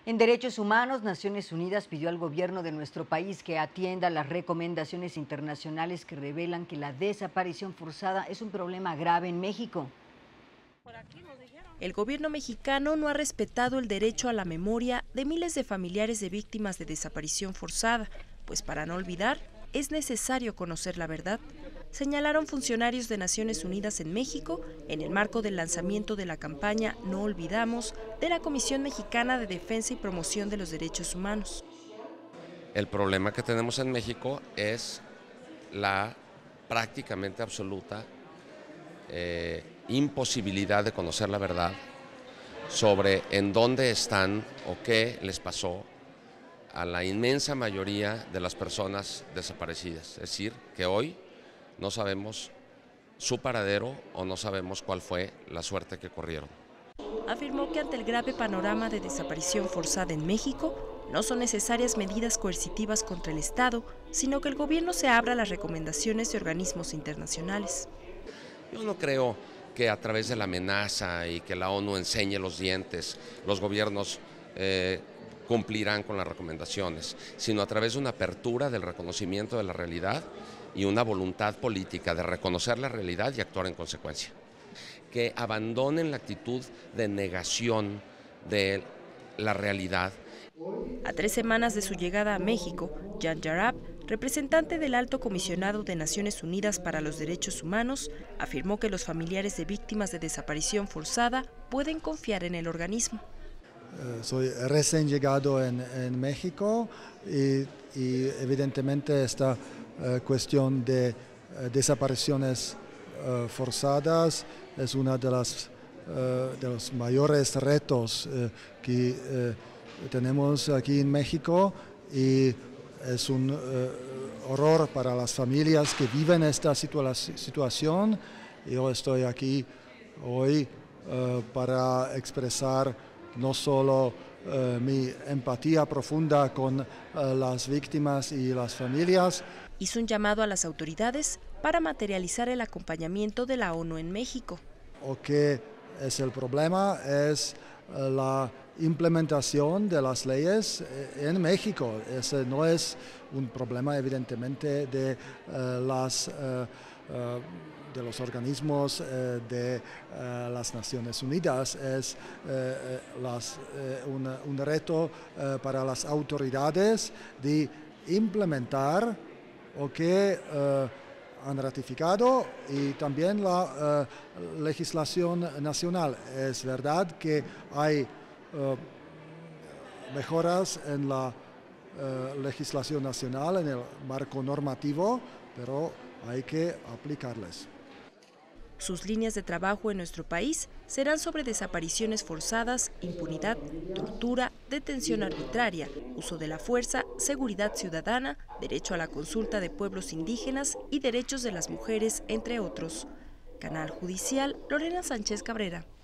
En Derechos Humanos, Naciones Unidas pidió al gobierno de nuestro país que atienda las recomendaciones internacionales que revelan que la desaparición forzada es un problema grave en México. El gobierno mexicano no ha respetado el derecho a la memoria de miles de familiares de víctimas de desaparición forzada, pues para no olvidar es necesario conocer la verdad, señalaron funcionarios de Naciones Unidas en México en el marco del lanzamiento de la campaña No Olvidamos de la Comisión Mexicana de Defensa y Promoción de los Derechos Humanos. El problema que tenemos en México es la prácticamente absoluta imposibilidad de conocer la verdad sobre en dónde están o qué les pasó a la inmensa mayoría de las personas desaparecidas. Es decir, que hoy no sabemos su paradero o no sabemos cuál fue la suerte que corrieron. Afirmó que ante el grave panorama de desaparición forzada en México, no son necesarias medidas coercitivas contra el Estado, sino que el gobierno se abra a las recomendaciones de organismos internacionales. Yo no creo que a través de la amenaza y que la ONU enseñe los dientes, los gobiernos cumplirán con las recomendaciones, sino a través de una apertura del reconocimiento de la realidad y una voluntad política de reconocer la realidad y actuar en consecuencia. Que abandonen la actitud de negación de la realidad. A 3 semanas de su llegada a México, Jan Yarab, representante del Alto Comisionado de Naciones Unidas para los Derechos Humanos, afirmó que los familiares de víctimas de desaparición forzada pueden confiar en el organismo. Soy recién llegado en México y evidentemente esta cuestión de desapariciones forzadas es uno de los mayores retos que tenemos aquí en México y es un horror para las familias que viven esta situación. Yo estoy aquí hoy para expresar no solo mi empatía profunda con las víctimas y las familias. Hizo un llamado a las autoridades para materializar el acompañamiento de la ONU en México. Lo que es el problema es la implementación de las leyes en México. Ese no es un problema evidentemente de los organismos de las Naciones Unidas, es un reto para las autoridades de implementar lo que han ratificado y también la legislación nacional. Es verdad que hay mejoras en la legislación nacional, en el marco normativo, pero hay que aplicarles. Sus líneas de trabajo en nuestro país serán sobre desapariciones forzadas, impunidad, tortura, detención arbitraria, uso de la fuerza, seguridad ciudadana, derecho a la consulta de pueblos indígenas y derechos de las mujeres, entre otros. Canal Judicial, Lorena Sánchez Cabrera.